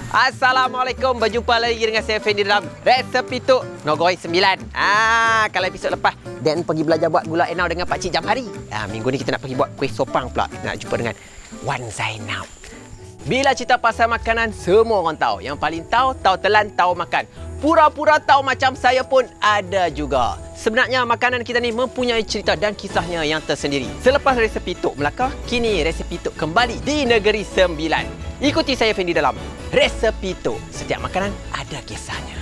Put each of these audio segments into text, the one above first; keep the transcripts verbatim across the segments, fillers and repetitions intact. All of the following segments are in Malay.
Assalamualaikum, berjumpa lagi dengan saya Fendi dalam Resepi Tok Nogoi sembilan. Ah, kalau episod lepas Dan pergi belajar buat gula enau dengan Pakcik Jamhari. Ah, minggu ni kita nak pergi buat kuih sopang pula. Kita nak jumpa dengan Wan Zainab. Bila cerita pasal makanan, semua orang tahu. Yang paling tahu, tahu telan, tahu makan. Pura-pura tahu macam saya pun ada juga. Sebenarnya makanan kita ni mempunyai cerita dan kisahnya yang tersendiri. Selepas Resepi Tok Melaka, kini Resepi Tok kembali di Negeri Sembilan. Ikuti saya Fendi dalam Resepi Tok. Setiap makanan ada kisahnya.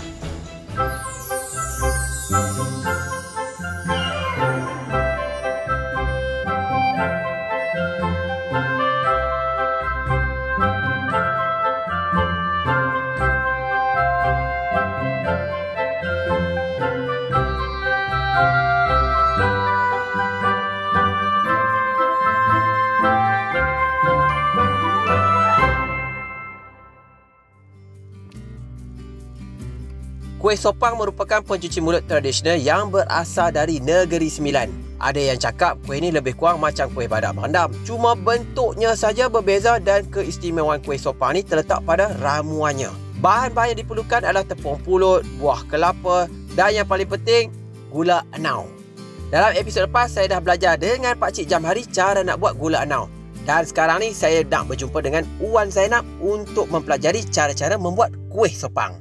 Kuih sopang merupakan pencuci mulut tradisional yang berasal dari Negeri Sembilan. Ada yang cakap kuih ini lebih kurang macam kuih badak berendam. Cuma bentuknya saja berbeza dan keistimewaan kuih sopang ini terletak pada ramuannya. Bahan-bahan yang diperlukan adalah tepung pulut, buah kelapa dan yang paling penting, gula enau. Dalam episod lepas, saya dah belajar dengan Pakcik Jamhari cara nak buat gula enau. Dan sekarang ni saya nak berjumpa dengan Wan Zainab untuk mempelajari cara-cara membuat kuih sopang.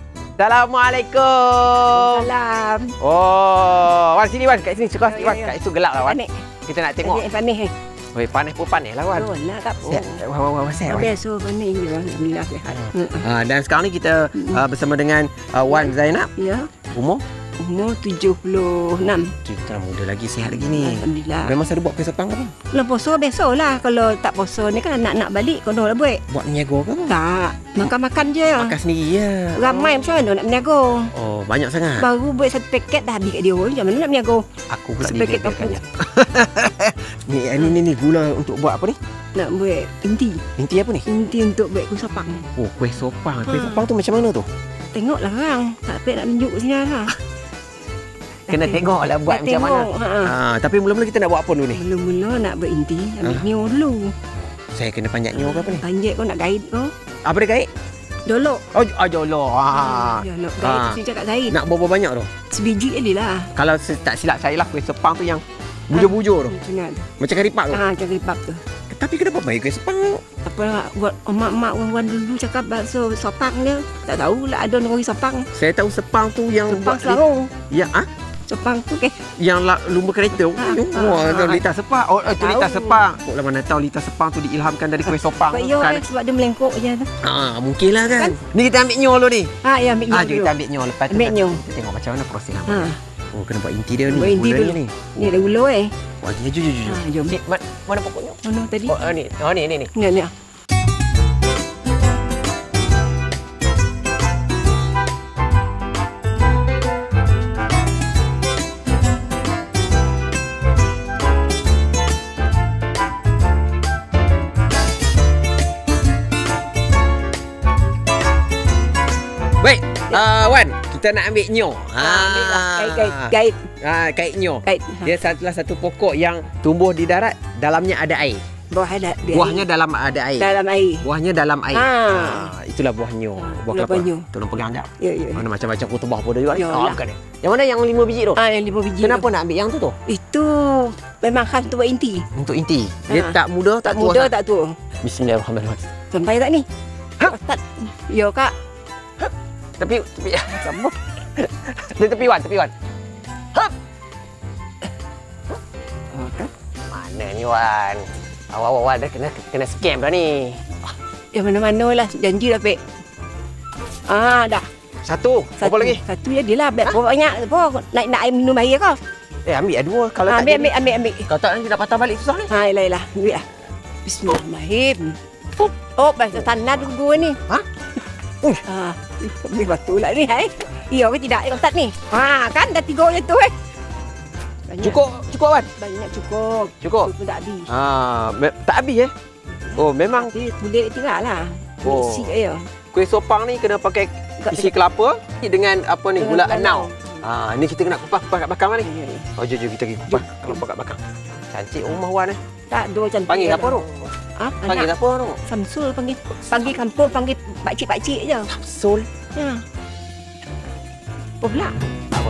Assalamualaikum. Salam. Oh, Wan sini Wan, kat sini cukup sikit Wan. Ya, ya. Kat situ gelap lah Wan. Panik. Kita nak tengok. Panik, panik. Oi, panas pun panas lah Wan. Oh, lah kap. Sihat. Wah, wah, wah, sihat. Biasa panik je Wan. Alhamdulillah sihat. Ah, dan sekarang ni kita uh, bersama dengan uh, Wan Zainab. Ya. Umur? Umur tujuh puluh enam. Kita muda lagi, sihat lagi ni. Alhamdulillah. Memang selalu buat kuih sopang ke apa? Kalau puasa biasalah. Kalau tak puasa ni kan nak-nak balik kono lah buat. Buat menyago ke apa? Tak. Makan-makan je. Makan sendiri ya. Ramai macam mana nak berniaga. Oh, banyak sangat. Baru buat satu paket dah habis kat dia. Macam mana nak berniaga? Aku pula Sepaket dibeberkannya. Ni, ni, ni, ni gula untuk buat apa ni? Nak buat inti. Inti apa ni? Inti untuk buat kuih sopang. Oh, kuih sopang. Kuih Ha. sopang tu macam mana tu? Tengoklah orang. Tak apa nak tunjuk sini lah. Kena tengoklah buat Nak macam mana. tengok, ha. Ha, tapi mula-mula kita nak buat apa dulu ni? Mula-mula nak buat inti. Ambil Ha? nyo dulu. Saya kena panjat nyo ke apa ni? Panjat kau nak guide kau. Apa dia kait? Dolok. Oh, oh jolo. Ha. Ya, nak guide Ha. ha. sini cakap guide. Nak berapa banyak tu? Sebiji je lah. Kalau tak silap saya lah, kuih sepang tu yang bujur-bujur tu. Macam mana? Macam karipak tu. Ha, macam keripap tu. Tapi kenapa baik kuih sepang tu? Apa lah, buat mak-mak orang dulu cakap bakso sopang dia. Tak tahulah ada orang sopang. Saya tahu sepang tu yang Sopang buat Selangor. li- yang ah Sopang tu ke? yang la, lumba kereta. Ha, Oh, ha, wah, ha. litar sepang. Oh, itu litar Tahu. sepang. Kok lah mana tahu litar sepang tu diilhamkan dari kuih sopang. Sebab ya, Kan? sebab dia melengkok je tu. Ah, mungkinlah kan. Kan? Ni kita ambil nyo dulu ni. Ha, ya ambil nyo Ah, jom dulu. kita ambil nyo lepas tu. Ambil kita- nyo. Kita tengok macam mana proses Ha, apa. Oh, kena buat inti dia ni. Buat inti gulanya dulu. ni. ni ada gula eh. Wah, jom jom jom. Ha, jom. Cik, mana, mana pokoknya? Mana tadi? Oh, ah, ni. Oh, ni ni ni. Ni ni. Baik, uh, Wan, kita nak ambil nyo. Ha, ambil lah. Kait, kait, kait. Ah, kait nyo. Kait. Dia salah satu pokok yang tumbuh di darat, dalamnya ada air. Bawah ada dia. Buahnya dalam ada air. dalam air. Buahnya dalam air. Ha. Ah, itulah buah nyo. Ha, Buah itulah kelapa. buah nyo. Tolong pegang jap. Ya, ya. Mana macam-macam kutubah pun juga. Ya, Oh, lah. bukan dia. Yang mana yang lima biji tu? Ah, yang lima biji. Kenapa tu. nak ambil yang tu tu? Itu memang khas untuk buat inti. Untuk inti. Dia Ha. tak muda, tak, Tak tua. muda, sangat. tak tua. Bismillahirrahmanirrahim. Sampai tak ni? Ha? Ustaz. Ya, Kak. Tepi, tepi. Sama. Dia tepi Wan, tepi Wan. Hap. Oh, kan? Mana ni Wan? Awak-awak dah kena kena scam dah ni. Ya, mana-mana lah. Janji dah, Pek. Ah, dah. Satu. Apa lagi? Satu jadilah. Berapa banyak? Apa? Nak, nak air minum air kau? Eh, ambil dua. Kalau Ha, tak ambil, jadi, ambil, ambil, ambil. kalau tak nanti nak patah balik susah ni. Ha, yelah, yelah. Ambil lah. Bismillahirrahmanirrahim. Oh, bahasa tanah dulu ni. Ha? Uish. Ha, ambil batu lah ni, hai. Iya ke tidak, Ustaz ni? Ha, kan dah tiga je tu, eh. Banyak. Cukup, cukup Wan. Banyak cukup. Cukup. Cukup tak habis. Ah, me- tak habis eh. Oh, memang Nanti kulit tinggal lah. Oh. Isi je. kuih sopang ni kena pakai isi kelapa dengan apa ni, Dengan gula gula enau. enau. Ah, ni kita kena kupas kupas kat belakang lah ni. Ya, ya. Oh, jom jom kita pergi kupas kelapa kat belakang. Cantik rumah Wan eh. Tak, dua cantik. Panggil je apa lah. tu? Apa Panggil nak? apa tu? Samsul panggil. Panggil kampung, panggil pakcik-pakcik je. Samsul. Ha. Apa pula? Apa?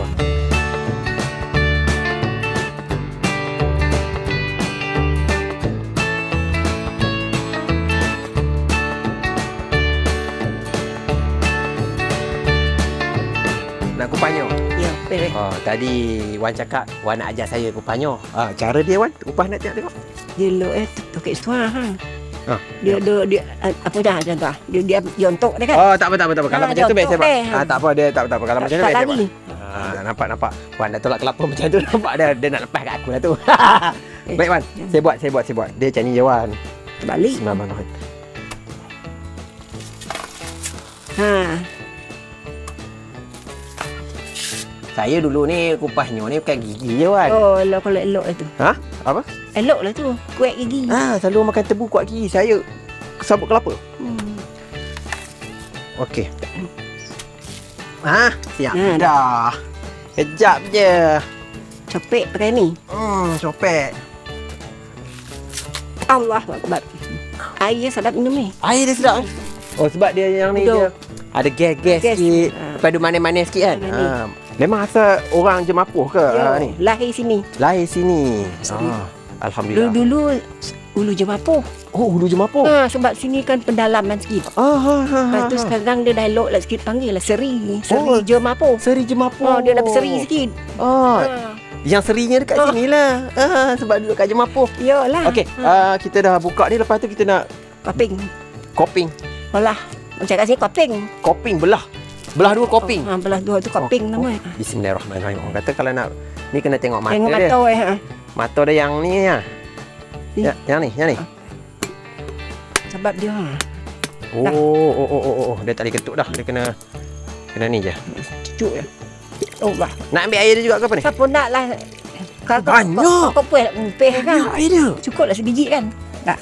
Nak kupahnya? Ya, beres. Oh, tadi Wan cakap Wan nak ajar saya kupahnya. Ah, cara dia Wan, kupah nak tengok tengok. Dia lo eh tokek suara ha. Ah, Dia dia dia apa dah macam tu ah. Dia dia jontok dia kan. Oh, tak apa tak apa tak apa. Kalau Ah, macam tu biasa contoh pak. eh. Ah, tak apa dia tak tak apa. Kalau macam tu tak biasa lari. pak. Ah, nampak nampak. Wan dah tolak kelapa macam tu nampak dia dia nak lepas kat aku lah tu. Eh, Baik Wan, saya buat saya buat saya buat. Dia macam ni je Wan. Balik. Bismillahirrahmanirrahim. Ha. Saya dulu ni kupahnya ni bukan gigi je Wan. Oh, elok kalau elok lah tu. Ha? Apa? Elok lah tu. Kuat gigi. Ah, selalu makan tebu kuat gigi. Saya sabut kelapa. Hmm. Okey. Ah, siap Ha, dah. Kejap je. Copek pakai ni. Hmm, copek. Allah Akbar. Air sedap minum ni. Air dia sedap. eh? Oh, sebab dia yang ni Betul. dia ada gas-gas Gas. sikit. Ha. Lepas tu manis-manis sikit kan. Manis. Ha. Memang asal orang Jemapuh ke ha, ni? Yo, lahir sini. Lahir sini. Sini. Ah, Alhamdulillah. Dulu-dulu Ulu Jemapuh. Oh, Hulu Jemapuh. Ha, sebab sini kan pendalaman sikit. Ah, ha, ha, Lepas ha, tu ha. sekarang dia dah elok lah sikit panggil lah Seri. Seri Oh. Jemapuh. Seri Jemapuh. Oh, dia dah berseri sikit. Oh, Ha. yang serinya dekat Oh. sini lah. Ah, sebab duduk kat Jemapuh. Yolah. Okey, Ha. ah, kita dah buka ni. Lepas tu kita nak Koping. koping. Olah. Macam kat sini koping. Koping belah. Belah dua koping. Ha, belah dua tu koping Oh, nama. oh. Bismillahirrahmanirrahim. Orang kata kalau nak ni kena tengok mata Tengok dia. mata eh. Ha. Mata dia yang ni ya. Ni. Ya, yang ni, yang ni. Sebab dia ha. Oh, oh, oh, oh, oh, oh. Dia tak boleh ketuk dah. Dia kena kena ni je. cucuk ya. Oh bah. Nak ambil air dia juga ke apa ni? Siapa nak lah. Kau Banyak. Kau puas nak mumpeh kan. air dia. Cukup lah sebiji kan. Tak.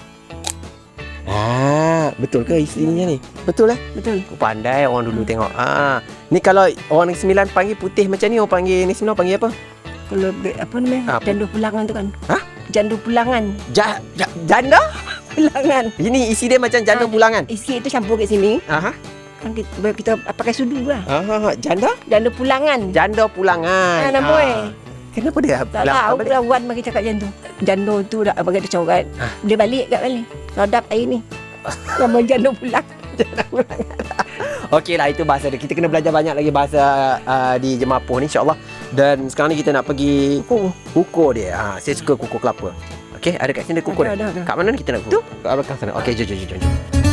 Ah, betul ke isinya ni? Betul eh? Betul. Aku pandai orang dulu tengok. Ah, ni kalau orang Negeri Sembilan panggil putih macam ni, orang panggil ni Sembilan panggil apa? Kalau be- apa namanya? Apa? Jandu pulangan tu kan. Hah? Jandu pulangan. Ja, ja, janda? Pulangan. Ini isi dia macam janda Ah. pulangan. Isi itu campur kat sini. Aha. Kan kita, kita pakai sudu lah. Aha, janda? Jandu pulangan. Janda pulangan. Ah, nama eh. Kenapa dia Tak pulang tahu balik? lah Wan bagi cakap macam tu. Jandu tu dah bagi dia coret. Ah. Dia balik kat balik. Rodap air ni. Nama jandu pulang. Okeylah, itu bahasa dia. Kita kena belajar banyak lagi bahasa uh, di Jemapuh ni insya-Allah. Dan sekarang ni kita nak pergi Oh, kukur dia. Ha, saya suka kukur kelapa. Okey, ada kat sini ada kukur Ada, dia. ada, ada. Kat mana ni kita nak kukur? Kat belakang sana. Okey, jom jom jom. jom.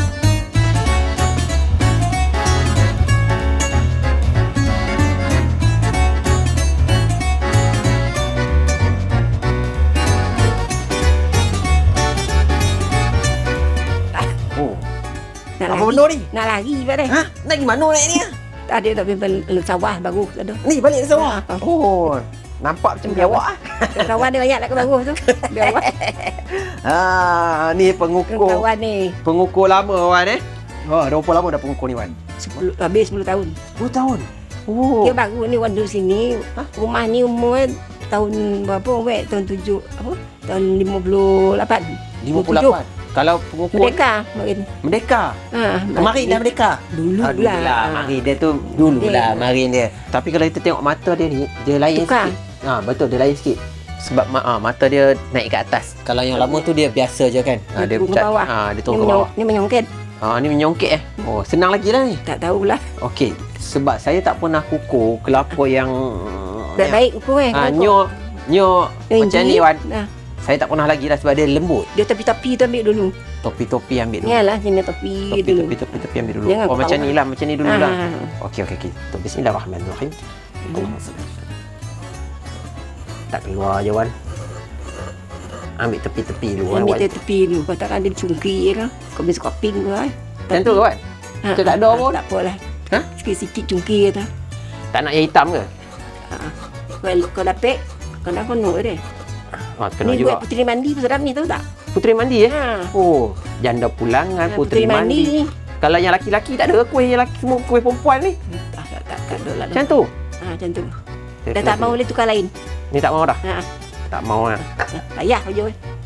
Oh, nak apa lari. benda ni? Nak lari kat dia. Ha? Nak pergi mana naik ni? Ada tapi belum sawah bagus ada. Ni balik ke sawah. Ah, ah. Oh, nampak macam biawak ah. Kawan dia banyak nak ke bagus tu. Biar awak Ah, ni pengukur. kawan ni. Pengukur lama Wan eh. Oh, dah berapa lama dah pengukur ni Wan? sepuluh habis sepuluh tahun. sepuluh tahun. Oh. Dia baru ni Wan duduk sini. Hah? Rumah ni umur tahun berapa? Wek tahun tujuh apa? Tahun lima puluh lapan. lima puluh lapan. Kalau pengukur Merdeka makin. Merdeka. Ha, Kemarin dah merdeka. Dulu Ah, lah. lah. Mari dia tu dulu Dia- lah marin dia. Tapi kalau kita tengok mata dia ni, dia lain Tukar. sikit. Ha, betul dia lain sikit. Sebab ma- ah, mata dia naik ke atas. Kalau yang lama tu dia biasa je kan. Ha, Dia turun ke bawah. Ha, dia Ni, turun ke menyong, bawah. ni menyongket. Ha, ni menyongkit eh. Oh, senang lagi lah ni. Tak tahulah. Okey, sebab saya tak pernah kukur kelapa yang Baik-baik ukur eh. Ha, kalau nyo nyo kau- macam tinggi. ni Wan. Nah, Saya tak pernah lagi dah sebab dia lembut. dia tepi-tepi tu ambil dulu. Topi-topi ambil dulu. Yalah sini tepi Topi, dulu. topi, topi, topi ambil dulu. Jangan Oh, macam ketawa. ni lah, macam ni dulu Ah. lah. Okey, okey, okey. Tu bismillahirrahmanirrahim. Allahumma salli. Tak keluar je Wan. Ambil tepi-tepi dulu Ambil Wan. dia tepi dulu. Kau takkan dia cungki kan. Kau bisa koping ke kan. Macam tu Wan. Ha, Kita tak ada ha, pun. Tak apalah. Ha? Sikit-sikit cungki je tu. Tak nak yang hitam ke? Ha. Kau, kau dapet. Kau nak penuh dia. Oh, kena Ni juga. buat puteri mandi pun sedap ni tahu tak? Puteri mandi eh? Ha. Oh, janda pulangan, Ha, puteri, mandi. Kalau yang laki-laki tak ada kuih yang laki semua kuih perempuan ni. Tak, tak, tak, tak ada lah. Macam tu. Ha, macam tu. Dah tak mau boleh tukar lain. Ni tak mau dah. Ha. Tak mau lah. ha. Payah je.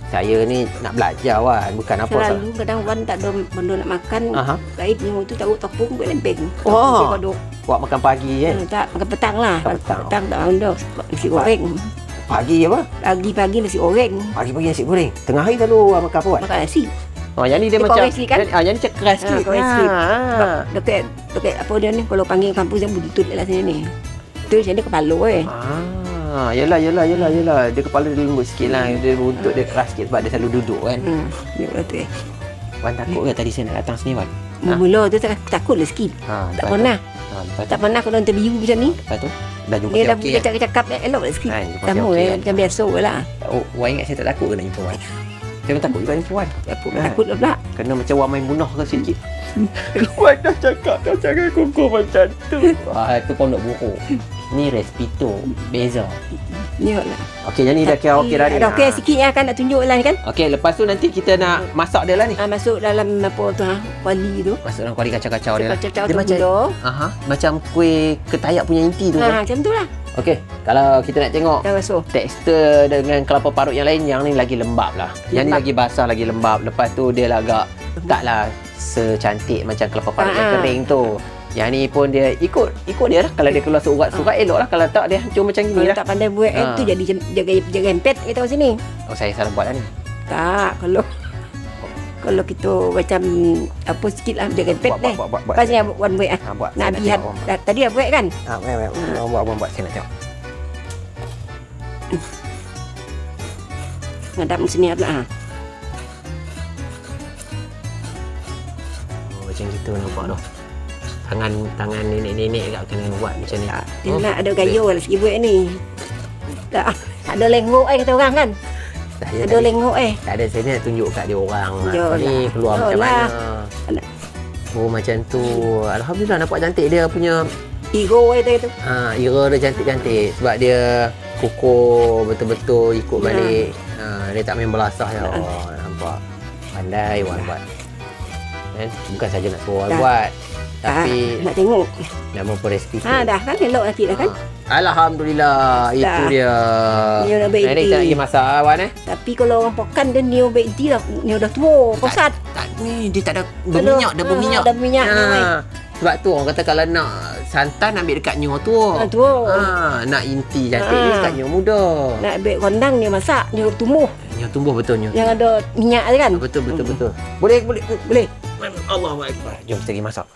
Saya ni nak belajar Wan, bukan apa. Selalu kadang Wan tak ada benda nak makan. Aha. Baik tengok tu tahu topung buat lempeng. Oh. Kodok. Buat makan pagi kan? Hmm, tak, makan petang lah. Makan petang. Petang tak ada. Nasi goreng. Pagi apa? Pagi-pagi nasi goreng. Pagi-pagi nasi goreng. Tengah hari selalu Wan makan apa Wan? Makan nasi. Oh, yang ni dia, Dia macam korek sikit kan? yang- Ah, yang ni macam keras Ha, sikit. korek sikit. Ah. Dekat, dekat apa dia ni, kalau panggil kampus yang butut lah sini ni. Tu macam dia kepala eh. Ah, yalah, yalah, yalah, yalah. Dia kepala dia lembut sikit lah. Dia buntut dia keras sikit sebab dia selalu duduk kan. Hmm, dia kata tu eh. Wan takut ke tadi saya nak datang sini Wan? Mula tu tak, takut lah sikit. Ha, Tak lepas tu- pernah. Ha, lepas tu, Tak pernah kalau interview macam ni. lepas tu dah jumpa Dia dah okey kan? cakap-cakap elok lah sikit. Kan, jumpa Sama okey eh, kan? macam biasa lah. Oh, Wan ingat saya tak takut ke nak jumpa Wan? Saya pun takut juga jumpa Wan. Takut, Kan? takut lah pula. Kena macam Wan main bunuh ke sikit. Wan dah cakap dah jangan kukuh macam tu. Wah, itu pondok buruk. Ni Respito. Beza. Ya lah. Okey, yang ni dah kira okey dah ni. Dah okey Ha. sikit lah kan nak tunjuk lah ni kan. Okey, lepas tu nanti kita nak masak dia lah ni. Ha, masuk dalam apa tu ha, kuali tu. Masuk dalam kuali kacau-kacau dia lah. Kacau-kacau Dia tu macam gula. Aha, macam kuih ketayak punya inti tu. Ha, Kan? macam tu lah. Okey, kalau kita nak tengok Dah masuk. tekstur dengan kelapa parut yang lain, yang ni lagi lembab lah. Yang ni Lembab. lagi basah, lagi lembab. Lepas tu dia lah agak taklah secantik macam kelapa parut yang Ah. kering tu. Yang ni pun dia ikut ikut dia lah. Kalau dia keluar surat-surat elok lah. Kalau tak dia hancur macam ni Kalau lah. tak pandai buat Ha. eh, tu jadi jem- jaga jaga empet kita kat sini. Oh, saya salah buat lah ni. Tak, kalau kalau kita macam apa sikit lah jaga empet Buat, deh. buat, buat, buat. Pas ni Wan buat ah. Ha, buat. Nak Saya habis tengok, Wan. dah- tadi dah buat kan? Ha, buat, buat, buat, buat, buat, buat. Saya nak tengok. Ngadap sini pula ha. Oh, macam gitu nampak tu. Tangan tangan nenek-nenek agak kena buat macam ni. Dia nak ada gaya lah sikit buat ni. Tak, tak ada lengok eh kata orang kan. Saya Ada tadi- lengok eh. Tak ada, saya ni nak tunjuk kat dia orang lah. Yolah. Ni keluar macam Yolah. mana. Anak. Oh macam tu. Alhamdulillah nampak cantik dia punya. Ego eh tu. Ha, era dia cantik-cantik. Sebab dia kukuh betul-betul ikut Ya. balik. Ha, dia tak main belasah je. Ha. Oh, nampak. Pandai Wan buat. Kan? Bukan saja nak suruh Wan Dah. buat. Ah, Tapi nak tengok. nak memperespiti. Ha dah kan elok nanti dah kan. Alhamdulillah. Itu Dah. dia. Dia dah baik Nenek hati. tak lagi masak Wan eh? Tapi kalau orang pokan dia neo baik hati dah. Neo dah tua, posat. Tak ni dia tak ada berminyak, dia Ha, berminyak. ada minyak ni, weh. Sebab tu orang kata kalau nak santan ambil dekat nyo tu. Ha, tua. Ha, nak inti cantik Ha. ni dekat nyo muda. Nak ambil kondang dia masak, dia tumbuh. Nyo tumbuh betul nyo. Yang ada minyak je kan. Betul betul betul. Boleh boleh Boleh. Allahu akbar. Jom kita pergi masak.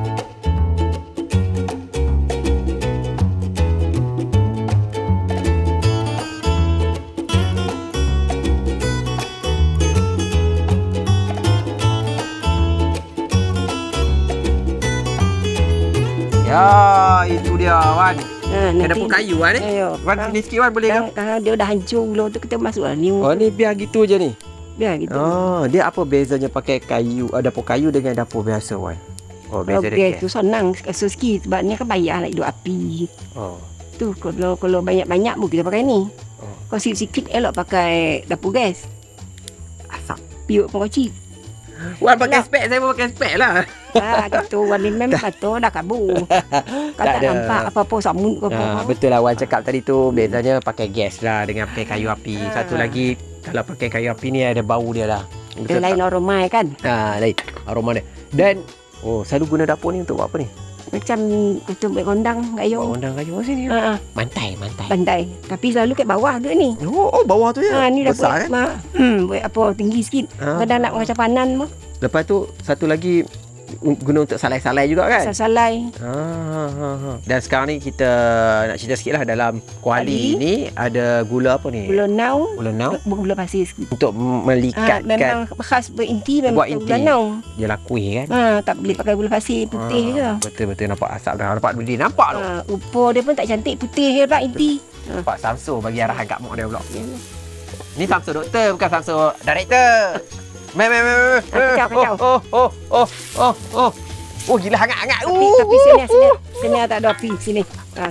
Ya, itu dia Wan. Ha, Kena dapur kayu Wan eh. Ayo. Wan ni sikit Wan boleh ke? Kalau kalau dia dah hancur gula tu kita masuklah new. Oh ni biar gitu je ni. Biar gitu. Oh, dia apa bezanya pakai kayu, uh, dapur kayu dengan dapur biasa Wan? Oh, beza Kalau dia. gas tu senang so sikit sebab ni kan payah nak hidup api. Oh. Tu kalau kalau banyak-banyak pun kita pakai ni. Oh. Kalau sikit-sikit elok pakai dapur gas. Asap. Piuk pun kecil. Wan pakai spek, saya pun pakai spek lah. Ah, gitu Wan ni memang kata dah kabur. Kau Tak tak, ada. nampak apa-apa samut ke apa. Ha, betul lah Wan cakap tadi tu bezanya pakai gas lah dengan pakai kayu api. Ha. Satu lagi kalau pakai kayu api ni ada bau dia lah. Dia lain aroma kan. Ha, lain aroma dia. Dan oh, selalu guna dapur ni untuk buat apa ni? Macam kita buat kondang kat Buat Ayong. undang kayu sini. Ha, ha, Mantai, mantai. pandai. Tapi selalu kat bawah tu ni. Oh, oh bawah tu ya. Ha, ni dah besar buat, kan? ma, hmm, buat apa tinggi sikit. Ha. Kadang nak macam panan pun. Lepas tu satu lagi guna untuk salai-salai juga kan? Salai. Ha, ha, ha, ha. Dan sekarang ni kita nak cerita sikit lah dalam kuali Kuali. ni ada gula apa ni? Gula nau. Gula nau Gula pasir sikit. untuk Ha, melikatkan memang khas berinti memang Buat pakai inti. gula nau. dia lah kuih kan? Ha, tak boleh pakai gula pasir putih je. Ah, betul-betul nampak asap dah. Nampak dia nampak tu. Ha, rupa dia pun tak cantik putih je pula inti. Ha. Nampak Samsul bagi arahan kat mak dia pula. Ni Samsul doktor bukan Samsul director. Meh meh meh. meh. Ah, kacau, kacau. Oh oh oh oh oh. Oh gila hangat-hangat. Tapi, Uh, tapi sini sini sini tak ada api sini. Ha.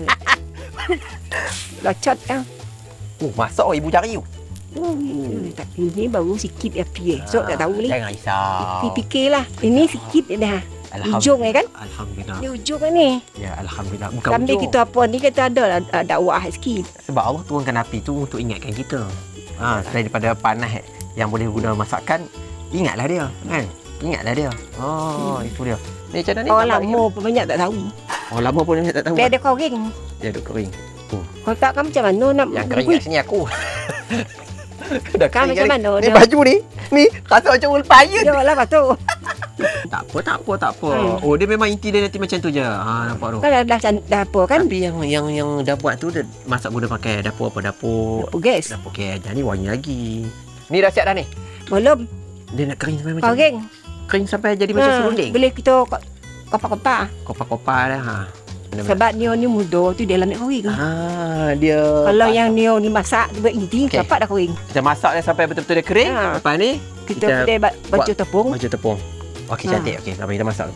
Locot kan. Oh masak oh, ibu cari tu. Hmm, tapi ini baru sikit api eh. So tak tahu ni. Jangan risau. Fikirlah. Ini sikit je dah. Ujung eh kan? Alhamdulillah. Ni ujung kan ni. Ya alhamdulillah. Bukan Sambil ujung. kita apa ni kita ada lah, uh, dakwah sikit. Sebab Allah turunkan api tu untuk ingatkan kita. Ha, daripada panas yang boleh guna masakan, ingatlah dia kan. Ingatlah dia. Oh, hmm. itu dia. Ni macam mana ni? Orang lama pun banyak tak tahu. Orang lama pun banyak tak tahu. Dia ada kering. Dia ada kering. Hmm. Kalau tak kan macam mana nak yang kering kat sini aku. Dah kan macam mana? Ni baju ni. Ni rasa macam ul payun. Ya lah lepas tu. Tak apa, tak apa, tak apa. Hmm. Oh, dia memang inti dia nanti macam tu je. Ha, nampak tu. Kan dah, dah, dah apa kan? Tapi yang yang yang dah buat tu dia masak guna pakai dapur apa? Dapur Dapur gas. Dapur gas. Jadi wangi lagi. Ni dah siap dah ni? Belum. Dia nak kering sampai macam kering. Kering sampai jadi macam ha, serunding. Boleh kita kopak-kopak. Kopak-kopak dah ha. Sebab ni ni muda tu dia ambil kering. Ah, dia. Kalau yang ni ni masak buat inti, okay. Dapat dah kering. Kita masak dia sampai betul-betul dia kering. Ha. Lepas ni kita, kita boleh baju tepung. Baju tepung. Okey, ha. Cantik. Okey, sampai kita masak.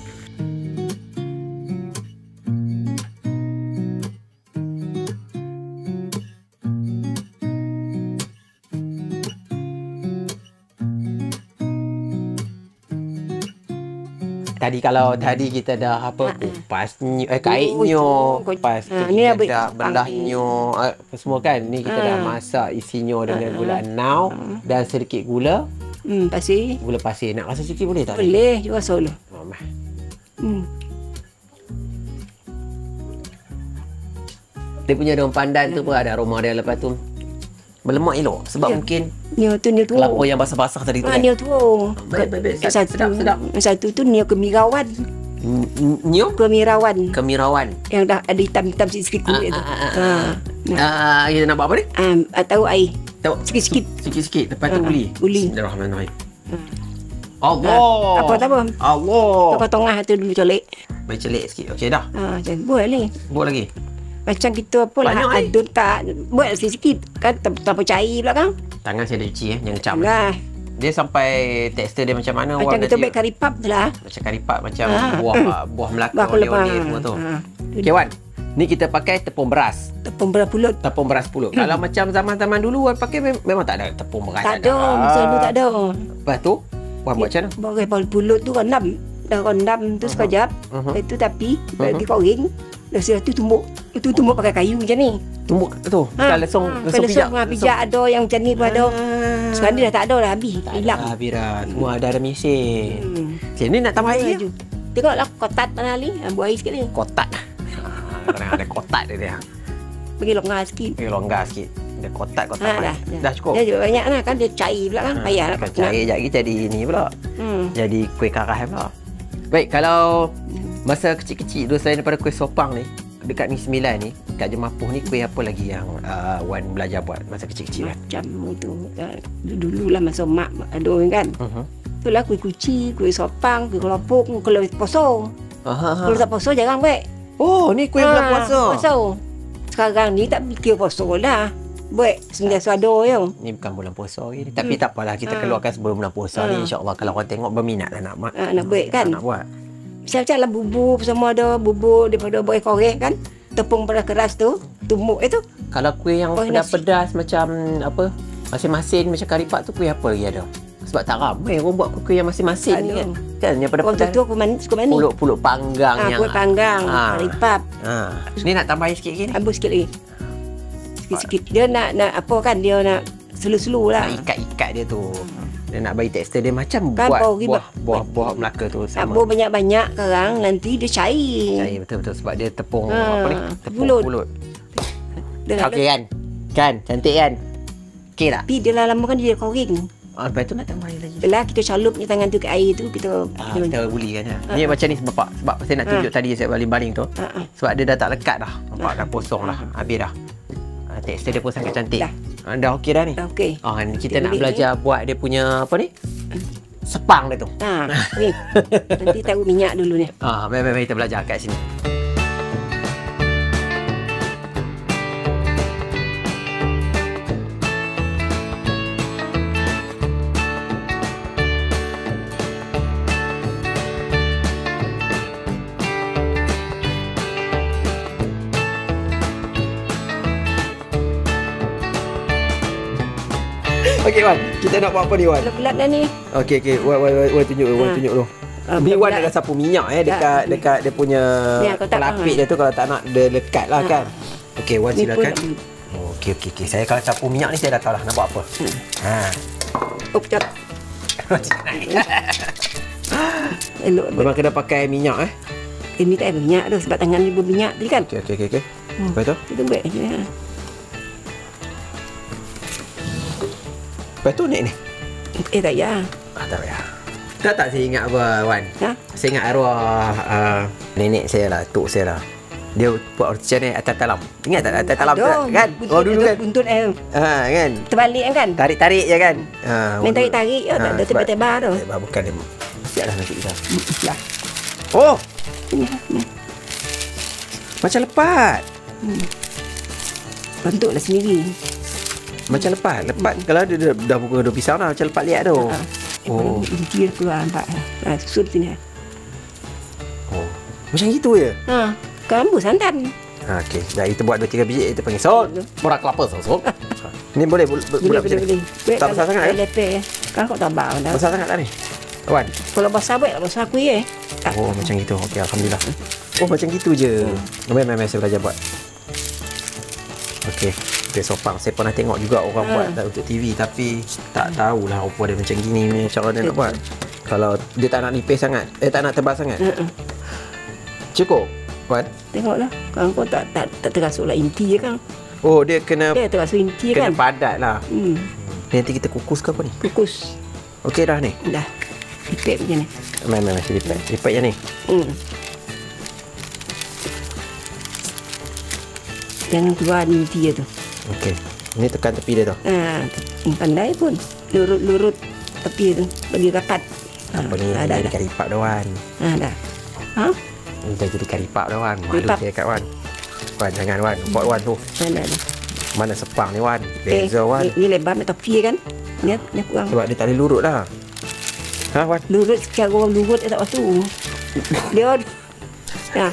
Tadi kalau tadi kita dah apa kupasnya eh kaitnya kupas ha, ni dah bendahnya apa semua kan ni kita ha. dah masak isinya dengan ha. gula enau ha. dan sedikit gula hmm pasir gula pasir nak rasa sikit boleh tak boleh juga solo mama hmm dia punya daun pandan ha. tu pun ada aroma dia lepas tu berlemak elok sebab ya. mungkin ni tu ni tu kelapa yang basah-basah tadi tu ha, kan. Ni tu. Baik-baik satu sedap sedap. Satu tu ni kemirawan. Nio kemirawan. Kemirawan. Yang dah ada hitam-hitam sikit-sikit kulit tu. Ha. Ah, kita nak buat apa ni? Ah, tahu air. Tahu sikit-sikit. Sikit-sikit lepas tu uli. Uli. Bismillahirrahmanirrahim. Allah. Apa tak apa? Allah. Kau tengah tu dulu colek. Baik celik sikit. Okey dah. Ha, jangan buat ni. Buat lagi. Macam kita apa lah adun tak buat sikit-sikit kan tak cair pula kan. Tangan saya dah cuci eh, jangan cap. Lah. Dia sampai tekstur dia macam mana? Macam kita buat kari pap je lah. Macam kari pap macam ha. buah buah Melaka ondeh-ondeh semua tu. Ha. Okey Wan. Ni kita pakai tepung beras. Tepung beras pulut. Tepung beras pulut. Hmm. Kalau macam zaman-zaman dulu Wan pakai memang tak ada tepung beras. Tak ada, masa dulu tak ada. Lepas tu Wan buat macam mana? Pakai pulut tu rendam. Dah rendam tu sekejap. Uh-huh. Itu tapi bagi uh-huh. kering. Lepas tu tumbuk. Itu tumbuk pakai kayu macam ni. Tumbuk tu. Ha. Lesung, ha. lesung pijak. Ha, pijak ada yang macam ni pun ada. Sekarang ni dah tak ada dah habis. Hilang. Habis dah. Semua ada ada mesin. Hmm. Sini nak tambah air je. Tengoklah kotak mana ni. Buat air sikit ni. Kotak. Ha, ada kotak dia dia. Bagi longgar sikit. Bagi longgar sikit. Dia kotak-kotak. Ha, dah, dah. dah cukup. Dah juga banyak lah kan. Dia cair pula kan. Ha. Payah lah. Cair sekejap lagi jadi ni pula. Hmm. Jadi kuih karah pula. Baik, kalau masa kecil-kecil dulu selain daripada kuih sopang ni, dekat Negeri Sembilan ni, kat Jemapuh ni, kuih apa lagi yang uh, Wan belajar buat masa kecil-kecil? Macam tu. Uh, dulu lah masa mak aduh kan. Uh-huh. Itulah kuih kuci, kuih sopang, kuih kelopok, kalau poso. Uh-huh. Kalau tak poso jangan buat. Oh, ni kuih ha, bulan puasa. Poso. Sekarang ni tak fikir poso lah. Buat sentiasa ada je. Ni bukan bulan puasa lagi. Hmm. Tapi tak apalah, kita ha. keluarkan sebelum bulan puasa ha. ni. InsyaAllah kalau orang tengok berminat lah nak buat. Ha, nak buat kan? Nak buat. Macam-macam lah bubur semua ada. Bubur daripada buat korek kan. Tepung beras keras tu. Tumbuk itu. Kalau kuih yang pedas-pedas macam apa, masing-masing macam kari pap tu kuih apa lagi ada? Sebab tak ramai orang buat kuih yang masing-masing ni kan. Kan yang pada pedas. Tu aku manis, aku manis. Pulut-pulut panggang ha, yang. Pulut panggang, ha. kari pap. Ha. Ni nak tambah sikit lagi ni? Tambah sikit lagi. Sikit-sikit. Dia nak nak apa kan, dia nak selu-selu lah. Nak ikat-ikat dia tu. Dia nak bagi tekstur dia macam kan buat buah, buah buah Melaka tu sama. Tabur banyak-banyak sekarang nanti dia cair. Cair betul-betul sebab dia tepung ha, apa ni? Tepung pulut. pulut. Okey kan? Kan? Cantik kan? Okey tak? Tapi dia lah lama kan dia kering. Ah, lepas tu nak tambah air lagi. Belah kita calupnya tangan tu ke air tu kita ah, kita uli kan. Ha. Ni macam ni sebab sebab saya nak tunjuk ha. tadi saya baling-baling tu. Ha. Sebab dia dah tak lekat dah. Nampak ha. dah kosong dah. Habis dah. Ha, tekstur dia pun sangat cantik. Dah, ha, dah okey dah ni. Dah okey. Ah, ni kita, kita nak belajar ni. buat dia punya apa ni? Sepang dia tu. Ha. Ni. Nanti taruh minyak dulu ni. Ah, baik-baik kita belajar kat sini. Okey Wan, kita nak buat apa ni Wan? Bulat-bulat dah ni. Okey okey, Wan Wan Wan tunjuk Wan ha. tunjuk dulu. Ha, ni Wan dah sapu minyak eh dekat ni. dekat dia punya pelapik dia tu kalau tak nak dia lekat lah ha. kan. Okey Wan silakan. Okey okey okey. Saya kalau sapu minyak ni saya dah tahu lah nak buat apa. Hmm. Ha. Oh, pecah. Elok. Memang kena pakai minyak eh. Ini tak ada minyak tu sebab tangan ni berminyak tadi kan. Okey okey okey okey. Hmm. Lepas tu? Kita buat je. Lepas tu naik ni. Eh tak ya. Ah, tak payah. Tak tak saya ingat apa Wan. Ha? Saya ingat arwah uh, nenek saya lah, tok saya lah. Dia buat roti canai atas talam. Ingat tak atas talam tu kan? Oh dulu kan. Buntut eh. Ha kan. Terbalik kan? Tarik-tarik je kan. Ha. Main tarik-tarik je tak ada tebal-tebal tu. Tebal bukan dia. Siaplah nanti kita. Dah. Oh, Ini ni. macam lepat. Hmm. Bentuklah sendiri. Macam lepat. Lepat kalau dia dah, dah buka dua pisang dah macam lepat liat tu. Ha. Oh. Ini dia keluar nampak. Ha, susun sini. Oh. Macam gitu je. Ha, kambu santan. Ha okey. Dah kita buat dua tiga biji kita panggil sol. Borak kelapa sol. Ni boleh boleh Boleh boleh boleh. Tak besar sangat eh? Lepeh. Kan kau tambah dah. Besar sangat tak ni? Wan. Kalau besar baik tak besar kuih eh. Oh macam gitu. Okey alhamdulillah. Oh macam gitu je. Memang memang saya belajar buat. Okey. Kuih sopang saya pernah tengok juga orang Ha. buat tak untuk T V tapi tak tahulah apa dia macam gini punya cara dia nak buat. Kalau dia tak nak nipis sangat, eh tak nak tebal sangat. Ha. Cukup. Wan. Tengoklah. Kan kau tak tak tak terasuklah inti je kan. Oh dia kena Dia terasuk inti kena kan. padat lah. Hmm. Nanti kita kukus ke apa ni? Kukus. Okey dah ni. Dah. Lipet macam ni. Main main masih lipat. Lipat yang ni. Hmm. Jangan keluar inti je tu. Okey. Ini tekan tepi dia tu. Ha, pandai pun. Lurut-lurut tepi tu. Bagi rapat. Apa ni? Ha, Dah dah, jadi dah. karipap dah Wan. Ha, dah. Ha? Ini dah jadi karipap dah Wan. Malu Karipap. saya kat Wan. Wan jangan Wan. Buat Wan tu. Ha, dah, dah. Mana sepang ni Wan. Eh, Beza Wan. ni, ni lebar macam tepi kan. Ni, ni kurang. Sebab dia tak boleh lurut dah. Ha Wan. Lurut secara orang lurut dia tak waktu. Dia. Ya.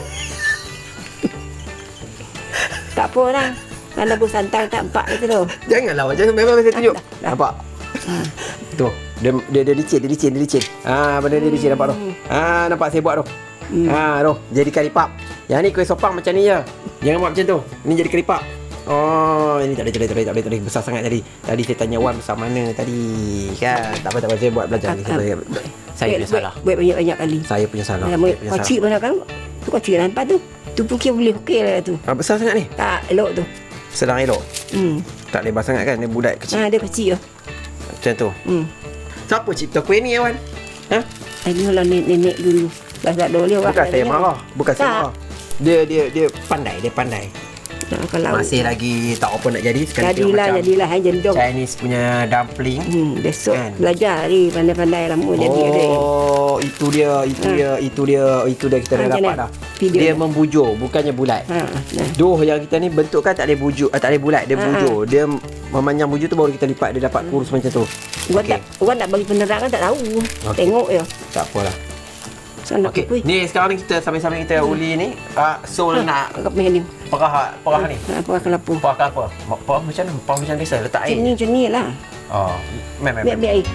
Tak apa lah. Mana pun santang tak empat itu tu. Janganlah Wan. Jangan memang saya tunjuk. Dah, dah. Nampak? Tu. Dia dia dia licin, dia licin, dia licin. Ha benda dia licin nampak tu. Ha nampak saya buat tu. Hmm. Ha tu. Jadi karipap. Yang ni kuih sopang macam ni je. Jangan buat macam tu. Ini jadi karipap. Oh, ini tak boleh, tak boleh, tak boleh, tak boleh, tak boleh. Besar sangat tadi. Tadi saya tanya Wan besar mana tadi. Kan? Tak apa, tak apa. Saya buat belajar ni. Saya, saya punya salah. Buat banyak-banyak kali. Saya punya salah. Kalau Saya punya kecil mana kan? Tu kecil nampak tu. Tu mungkin boleh okey lah tu. Ah, besar sangat ni. Tak elok tu. Sedang elok. Hmm. Tak lebar sangat kan? Dia budak kecil. Ha, dia kecil je. Macam tu. Hmm. Siapa cipta kuih ni, Wan? Ha? Ini lah nenek dulu. Dah tak ada dia orang. Bukan saya marah. Bukan saya Tak. marah. Dia dia dia pandai, dia pandai. Nah, kalau Masih lagi tak apa nak jadi. Sekarang tengok jadilah, macam jadilah. Hai jendong. Chinese punya dumpling. Hmm, besok Kan? belajar hari pandai-pandai lama jadi ada. Oh, itu dia, itu Ha. dia, itu dia, itu dia kita dah Ha, dapat macam dah. mana? Video Dia dia. membujur, bukannya bulat. Ha, nah. Doh yang kita ni bentuk kan tak boleh bujur, ah, tak boleh bulat, dia Ha, bujur. Dia memanjang bujur tu baru kita lipat dia dapat kurus macam tu. Orang Okey. tak orang nak bagi penerangan tak tahu. Okey. Tengok je. Tak apalah. Sana Okey, kuih. ni sekarang ni kita sambil-sambil kita uli ni, ah Sol nak Kakak main ni. perah perah ni. Ha, apa kelapa. Perah ke apa? Perah macam mana? Perah macam biasa, letak air. Macam ni, macam ni lah. Oh, mem mem. Biar biar air.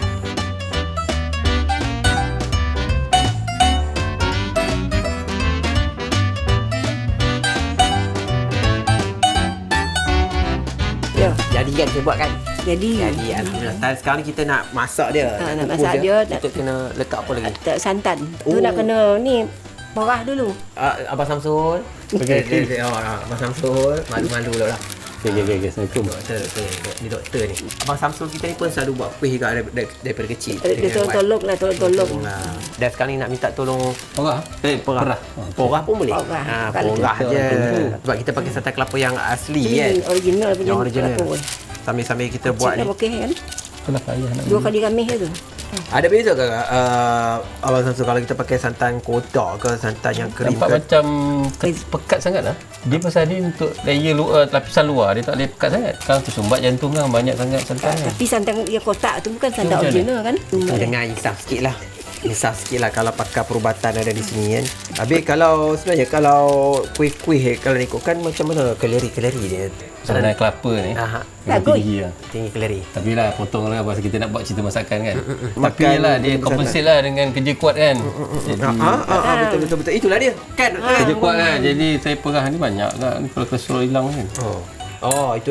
Ya, Jadi kan saya buat kan? jadi Jadi alhamdulillah. Dan sekarang ni kita nak masak dia. Ha, nak kukus masak dia, nak- Kita kena letak apa lagi? tak santan. Tu Oh. nak kena ni perah dulu. Uh, Abang Samsul. Okey, okey. Oh, Abang Samsul. Malu-malu pula lah. Okey, okey, okey. Assalamualaikum. Doktor, doktor. Ni doktor ni. Abang Samsul kita ni pun selalu buat kuih juga daripada, daripada kecil. Dia Dengan tolong-tolong lah, tolong-tolong. Wan. Lah. Dan sekarang ni nak minta tolong Perah? eh, perah. Porah pun boleh. Porah. Ha, Kalau porah kita je. orang tunggu. Sebab kita pakai santan kelapa yang asli kan. Ini original punya. Yang original. kelapa. Sambil-sambil kita buat Cik ni. dah okey kan? Itulah payah nak. Dua kali gamis je tu. Ada beza ke uh, Abang Samsul kalau kita pakai santan kotak ke santan yang kering Nampak ke? macam ke- pekat sangat lah. Dia pasal dia untuk layer luar, lapisan luar dia tak boleh pekat sangat. Kalau tu sumbat jantung kan banyak sangat santan kan. Tapi santan yang kotak tu bukan santan macam original kan? Dengan insaf sikit lah. Insaf sikit lah kalau pakai perubatan ada di sini kan. Habis kalau sebenarnya kalau kuih-kuih kalau nak ikutkan macam mana kalori-kalori dia? Santan kelapa ni. Aha, memang Bagus. tinggi lah. tinggi kalori. Tapi lah potong lah pasal kita nak buat cerita masakan kan. Tapi Makan lah dia betul compensate lah dengan kerja kuat kan. Jadi Ah, ah, ah, ah, betul betul betul. Itulah dia. Kan? kerja kuat kan. Jadi saya perah ni banyak kan. Ni kalau kolesterol hilang kan. Oh. Oh, itu dia.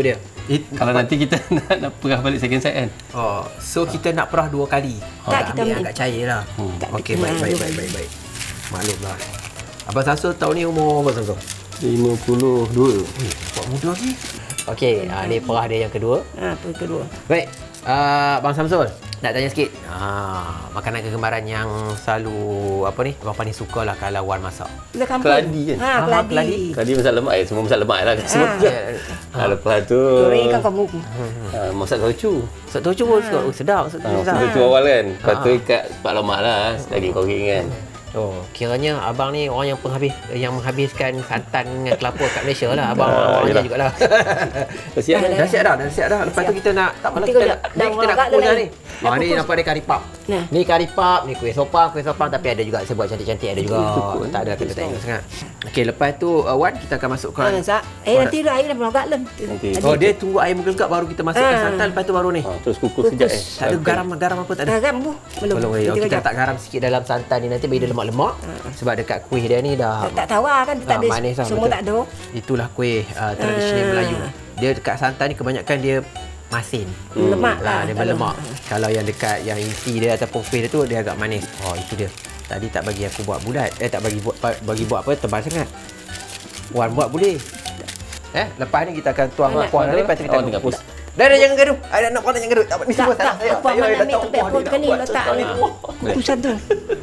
It, Kalau nanti kita nak, nak perah balik second set kan. Oh, so kita nak perah dua kali. Tak, kita ambil ambil- agak cair lah. Hmm. Tak, Okey, kita baik, nak baik, dua baik, kali. baik, baik. Maklum lah. Abang Samsul tahun ni umur berapa Samsul? lima puluh dua. Buat muda lagi. Okey, ah, ni perah dia yang kedua. Ha, apa kedua? Baik, uh, Abang Samsul, nak tanya sikit. Ah, makanan kegemaran yang selalu apa ni? Abang paling suka lah kalau Wan masak. Kita kampung. Keladi kan? Ha, Ah, keladi. keladi. Tadi masak lemak eh, semua masak lemak lah. Semua. Ah. Ha. Lepas tu Goreng ikan kampung. ha, masak taucu. Masak tu cuba suka. Oh, sedap, masak tu Ha, sedap. taucu awal kan. Lepas tu Ah. ikat pak lemak lah, daging koreng kan. Oh, kiranya abang ni orang yang penghabis yang menghabiskan santan dengan kelapa kat Malaysia lah. Abang Ah, orangnya yelah. jugalah. Dah siap Dah, kan? Dah siap dah, dah siap dah. Lepas tu kita nak Tak malam penting kita kau nak dah- ni dah kita nak agak kukus dah dah lain. ni. Dah Ah, ni kukus. nampak dia kari pap. Nah. Ni kari pap, ni kuih sopang, kuih sopang tapi ada juga saya buat cantik-cantik ada juga. Kukus. Tak ada kena tengok sangat. Okey, lepas tu uh, Wan kita akan masukkan. Ha, masak. Eh, nanti dah air dah melagak lem. Nanti. Oh, dia tunggu air menggelegak baru kita masukkan Ah. santan lepas tu baru ni. Ha, terus kukus sekejap eh. Tak ada garam garam apa tak ada. Garam bu. Belum. Belum lagi. Oh, Nanti kita kejap. letak garam sikit dalam santan ni nanti bagi dia lemak-lemak. Sebab dekat kuih dia ni dah Tak, tak tawar kan, tak Ah, ada manis lah, semua betul. tak ada. itulah kuih uh, tradisional Ah. Melayu. Dia dekat santan ni kebanyakan dia masin. Hmm. Lemak Lah, lah. dia tak berlemak. ada. Kalau yang dekat yang inti dia ataupun kuih dia tu dia agak manis. Oh, itu dia. Tadi tak bagi aku buat bulat. Eh tak bagi buat bagi buat apa tebal sangat. Wan buat boleh. Eh, lepas ni kita akan tuang Nak- kuah ni lepas tu kita Oh, akan tinggal kukus. pus. Dah dah jangan gaduh. Ada nak kau jangan gaduh. Tak apa ni Tak, semua tak. salah saya. Apa Saya mana dah ambil tahu tepek kuah aku ni nak tekan ni buat letak sekali. ni. Kukusan tu.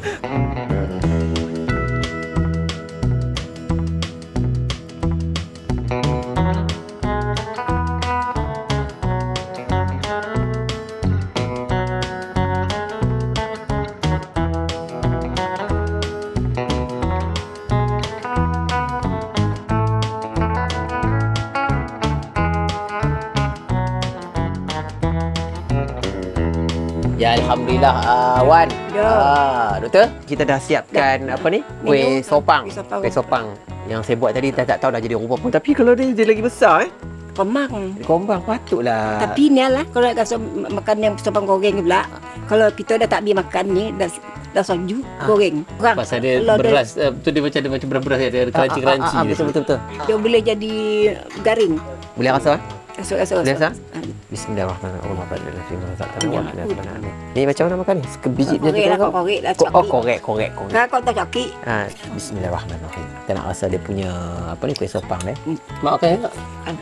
Ya, alhamdulillah uh, Wan. Ya. Ah, doktor, kita dah siapkan apa ni? Kuih Minum. sopang. Kuih sopang. Kuih sopang. Yang saya buat tadi tak, tak tahu dah jadi rupa apa. Tapi kalau dia, dia lagi besar eh. Kemang. Kombang patutlah. Tapi ni lah, kalau nak rasa makan yang sopang goreng ni pula, kalau kita dah tak biar makan ni, dah dah soju Ah. goreng. Kurang. Pasal dia Kalau beras, uh, tu dia macam dia macam beras-beras dia ada crunchy-crunchy. Ah, ah, ah, dia betul, tu. betul, betul. Dia boleh jadi garing. Boleh rasa? eh? Rasa-rasa. Boleh rasa? Ah. Bismillahirrahmanirrahim. Bismillahirrahmanirrahim. Ni macam mana makan ni? Sekebiji Korek macam lah, tu. korek lah, Ko- Oh, cakik. korek, korek, korek. Kalau kau tak cakik, Ha, bismillahirrahmanirrahim. Kita nak rasa dia punya apa ni kuih sopang ni. Mak makan tak?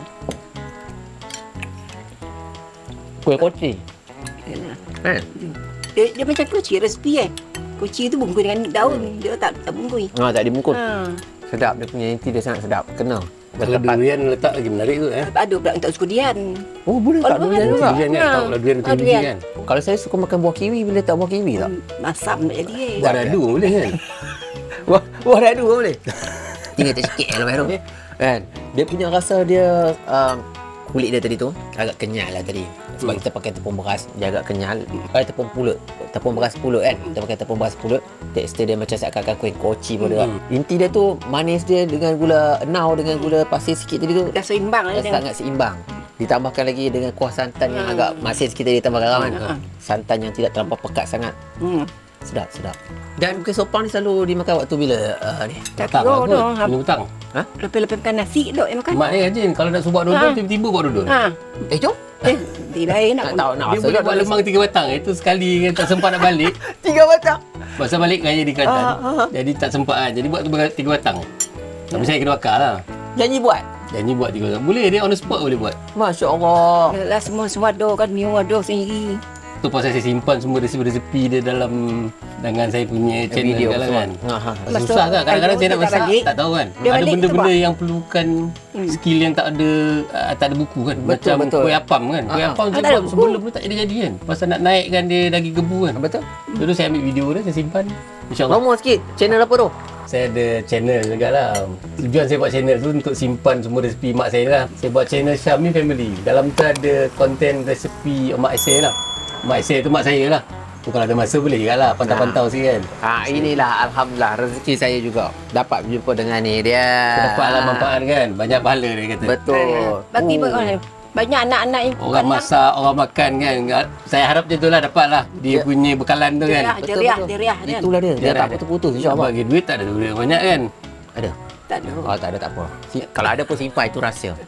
Kuih koci. yalah. Kan? dia, dia macam kuci resipi eh. Kuci tu bungkus dengan daun, dia tak tak bungkus. Ha, tak dibungkus. Ha. Sedap dia punya inti dia sangat sedap. Kena. Kalau durian letak lagi menarik tu eh. Ada pula yang tak suka durian. Oh, boleh tak boleh durian juga. juga? Durian kan, Ha. tahu lah durian Ah, macam biji durian. kan. Kalau saya suka makan buah kiwi, boleh tak buah kiwi tak? Masam tak jadi eh. Buat radu boleh kan. Buah, buah radu pun boleh. Tinggal tak sikit lah baru. Kan? Dia punya rasa dia um, kulit dia tadi tu agak kenyal lah tadi. Sebab Hmm. kita pakai tepung beras, dia agak kenyal. Pakai tepung pulut. Tepung beras pulut kan? Kita pakai tepung beras pulut. Tekstur dia macam seakan-akan kuih koci pun juga. Hmm. Inti dia tu manis dia dengan gula enau dengan gula pasir sikit tadi tu. Dah seimbang lah Dah dia. sangat seimbang. Ditambahkan lagi dengan kuah santan yang Hmm. agak masin sikit tadi tambah garam kan. Hmm. Santan yang tidak terlampau pekat sangat. Hmm. Sedap, sedap. Dan kuih sopang ni selalu dimakan waktu bila uh, ni? Tak Tak kira apa. dah. Minum petang. Ha? Lepas-lepas makan nasi dok yang makan. Mak ni rajin kalau nak subuh dodol Ha. tiba-tiba buat dodol. Ha. Eh, jom. Eh, tidak eh nak. Tak tahu nak Dia rasa boleh tak buat ada lemang tiga batang. Itu sekali kan tak sempat nak balik. tiga batang. Masa balik raya di Kelantan. Ah, ah, ah. Jadi tak sempat kan. Jadi buat tu ber- tiga batang. Tapi saya kena bakar lah. Janji buat. Janji buat tiga batang. Boleh, dia on the spot boleh buat. Masya Allah. Lah semua semua ada kan, miu ada sendiri. Tu pasal saya simpan semua resepi-resepi dia dalam dengan saya punya channel Video kan. semua. kan. Ha, ha. Masa Susah kan? Kadang-kadang saya nak dia tak masak balik, tak tahu kan. dia Ada balik benda-benda tu yang perlukan Hmm. skill yang tak ada uh, tak ada buku kan. Betul, Macam betul. kuih apam kan. Kuih Ah, apam ah. saya Tak ada buat buku. sebelum tu tak jadi-jadi kan. Pasal nak naikkan dia daging gebu kan. Betul. Dulu saya ambil video dia, saya simpan. InsyaAllah. Nombor sikit. Channel apa tu? Saya ada channel juga lah. Tujuan saya buat channel tu untuk simpan semua resepi mak saya lah. Saya buat channel Syami Family. Dalam tu ada konten resepi mak saya lah. Mak saya tu mak saya lah. Tu kalau ada masa boleh juga lah. Pantau-pantau sikit kan. Ha, inilah alhamdulillah rezeki saya juga dapat berjumpa dengan ni dia. Dapatlah manfaat kan. Banyak pahala dia kata. Betul. Bagi Oh. oh. banyak anak-anak yang Orang bukan masak, orang makan kan. Saya harap macam tu lah dapat lah. Dia Ya. punya bekalan tu kan. Jeriah, Betul, jeriah, betul. jeriah kan. Itulah dia. Dia Dia tak ada. putus-putus Nak insya-Allah. bagi duit tak ada duit banyak kan. Ada. Tak ada. Oh, tak ada tak apa. Si, kalau ada pun simpan itu rahsia.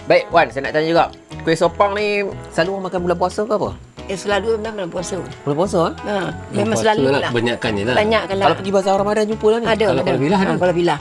Baik, Wan, saya nak tanya juga. Kuih sopang ni selalu orang makan bulan puasa ke apa? Eh, selalu memang bulan puasa. Bulan puasa ah? Ha, memang selalu lah. Kebanyakannya lah. Banyakkan lah. Kalau pergi bazar Ramadan jumpa lah ni. Ada, Kalau ada. kalau bilah ada. Ha, kalau bilah.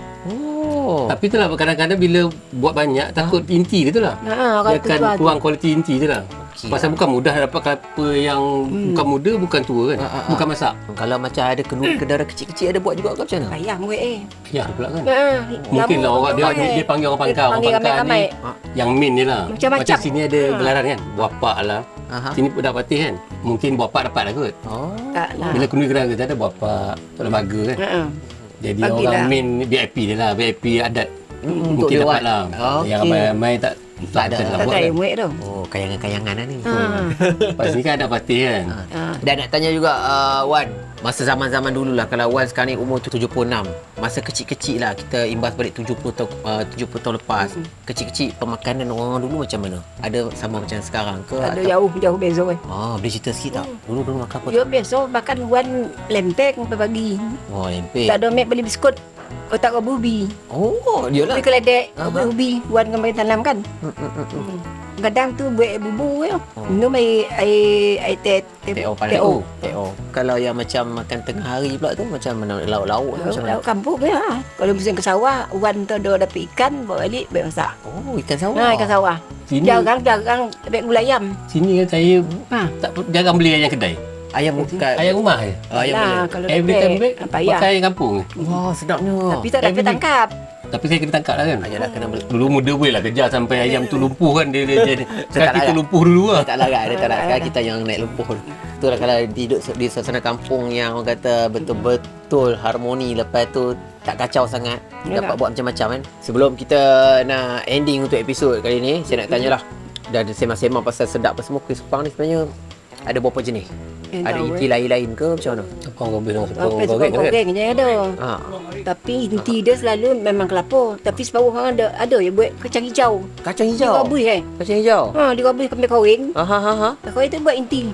Oh. Tapi itulah kadang-kadang bila buat banyak takut inti dia tu lah. Ha, Dia kata akan jual tu. kurang kualiti inti tu lah. Okey. Pasal bukan mudah dapat kelapa yang Hmm. bukan muda, bukan tua kan. Ah, ah, ah. Bukan masak. Kalau macam ada kenur kedara kecil-kecil ada buat juga ke macam mana? Payah murid eh. Ya pula kan. Ha, Mungkin lah lama orang dia, murid. dia, dia panggil orang Dia pangkal. Orang panggil pangkal ramai-ramai. ni yang main dia lah. Macam-macam. sini ada Ha. gelaran kan. Buapak lah. Aha. Sini pun dah patih kan. Mungkin buapak dapat lah kot. Oh. Tak lah. Bila kuning kedara kita ada buapak, tak lembaga kan. Ha, ha. Jadi Bagilah. orang main V I P dia lah. V I P adat. Mm, untuk Mungkin dia dapat buat. lah. Okey. Yang ramai-ramai tak Tak ada. betul lah Tak buat ada kan. murid tu. Oh, kayangan-kayangan lah ni. Ha. Lepas ni kan ada patih kan. Ha. Dan nak tanya juga uh, Wan, masa zaman-zaman dulu lah, kalau Wan sekarang ni umur tu tujuh puluh enam, masa kecil-kecil lah kita imbas balik tujuh puluh tahun uh, tujuh puluh tahun lepas, kecil-kecil pemakanan orang dulu macam mana? Ada sama macam sekarang ke? Ada atau- jauh jauh beza eh. Oh, boleh cerita sikit tak? Dulu-dulu makan apa? Ya biasa makan wan lempeng pagi. Oh, lempeng. Tak ada mek beli biskut. Otak kau ubi. Oh, dia lah. Beli keledek, Aha. kau ubi, wan kau main tanam kan. Hmm. Kadang tu buat bubu ya. Minum air air air teh T O panas. T O. Kalau yang macam makan tengah hari pula tu macam mana? Lauk-lauk tu macam mana? Lauk kampung ya. Kalau musim ke sawah, wan tu ada dapat ikan, bawa balik baik masak. Oh, ikan sawah. Nah, ikan sawah. Sini Jarang-jarang dapat gula ayam. sini kan saya Ha. tak jarang beli ayam kedai. Ayam bukan. Ayam rumah je. Oh, ayam Lah, boleh. kalau Every time break dapat payah. makan ayam kampung. Wah, sedapnya. Tapi tak dapat Every- tangkap. Tapi saya kena tangkap lah kan. Ayalah kena beli. Dulu muda boleh lah kejar sampai ayam tu lumpuh kan. Dia, dia, dia, tak kaki larat. tu lumpuh dulu lah. Dia tak larat, dia tak larat. Tak Sekarang larat. kita yang naik lumpuh. Itulah kalau hidup di suasana kampung yang orang kata betul-betul harmoni, lepas tu tak kacau sangat, Yalah. dapat buat macam-macam kan. Sebelum kita nak ending untuk episod kali ni, saya nak tanyalah, dah sembang-sembang pasal sedap apa semua, kuih sepang ni sebenarnya ada berapa jenis? Eh, Ada tahu, inti lain-lain ke macam mana? Sepang goreng dengan sepang Apa goreng sebab kan. goreng je ada. Ha. Tapi inti dia selalu memang kelapa. Tapi separuh orang ada ada je buat kacang hijau. Kacang Dia hijau. rabui eh. Kacang hijau. Ha, dia rabui kami kawin. Ha ha ha. ha. Kawin tu buat inti.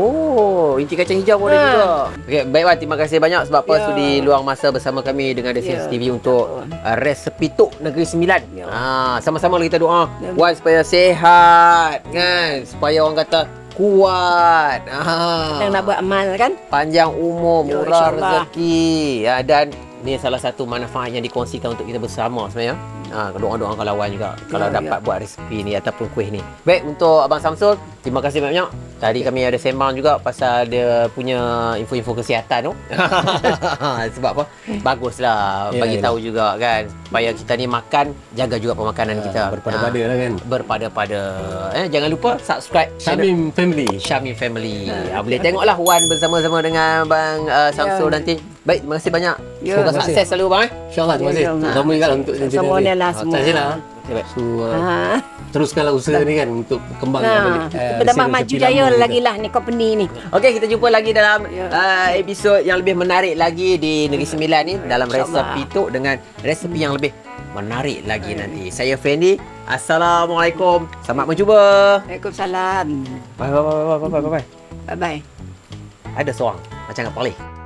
Oh, inti kacang hijau pun ada Ha. juga. Okey, baik Wan, terima kasih banyak sebab apa Ya. sudi luang masa bersama kami dengan The Sense Ya. T V untuk uh, resepi Tok Negeri Sembilan. Ya. Ha, sama-sama kita doa Ya. Wan supaya sihat kan, supaya orang kata kuat. Ha. Yang nak buat amal kan. Panjang umur, Ya, murah insyaAllah. rezeki. Ya, dan ni salah satu manfaat yang dikongsikan untuk kita bersama sebenarnya. Ha, doa-doa kalau Wan juga kalau Ya, dapat ya. buat resepi ni ataupun kuih ni. Baik, untuk Abang Samsul, terima kasih banyak. Tadi kami ada sembang juga pasal dia punya info-info kesihatan tu. Sebab apa? Baguslah Ya, bagi ya. tahu juga kan supaya kita ni makan, jaga juga pemakanan kita. Berpada-pada Ha, lah kan. berpada-pada. Eh, jangan lupa subscribe channel Syamim Family. Syamim Family. Ha, boleh tengoklah Wan bersama-sama dengan Bang uh, Samsul Ya. nanti. Baik, terima kasih banyak. Ya. Semoga Terima kasih. sukses selalu bang eh. InsyaAllah, terima kasih. Ya, ya. Sama juga lah untuk Sama ni lah semua. Tak silap. Okay, baik. So, uh, Ha. teruskanlah usaha ni kan untuk kembang Nah, balik. kita berdampak maju jaya lagi lah ni company ni. Okey, kita jumpa lagi dalam Ya. uh, episod yang lebih menarik lagi di Negeri Sembilan ni dalam InsyaAllah. resepi Tok dengan resepi yang lebih menarik lagi nanti. Saya Fendi. Assalamualaikum. Selamat berjumpa. Waalaikumsalam. Bye bye bye bye bye bye bye. Bye bye. Ada seorang macam kat Palih.